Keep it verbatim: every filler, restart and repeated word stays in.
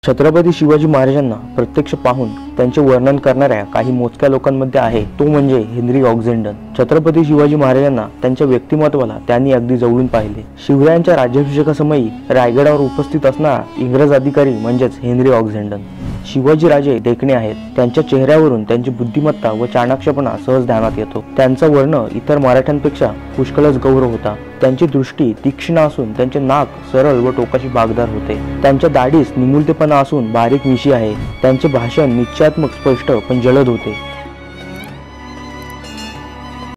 छत्रपती शिवाजी महाराजांना प्रत्यक्ष पाहून त्यांचे वर्णन करणाऱ्या काही मोजक्या लोकांमध्ये आहे तो म्हणजे हेनरी ऑक्झेंडन। छत्रपती शिवाजी महाराजांना त्यांच्या व्यक्तिमत्वाला त्यांनी अगदी जवळून पाहिले। शिवरायांच्या राज्याभिषेकासमयी रायगडावर उपस्थित असणारा इंग्रज अधिकारी म्हणजेच हेनरी ऑक्झेंडन। शिवाजी राजे देखणे आहेत, त्यांच्या चेहऱ्यावरून त्यांची बुद्धिमत्ता व चाणक्यपणा सहज ध्यानात येतो। त्यांचा वर्ण इतर मराठ्यांपेक्षा पुष्कळच गौर होता। त्यांची दृष्टी तीक्ष्ण असून त्यांचे नाक सरळ व टोकाशी बागदार होते। त्यांच्या दाढीस निमुळतेपणा असून बारीक मिशी आहे। त्यांचे भाषण निश्चयात्मक, स्पष्ट पण जलद होते।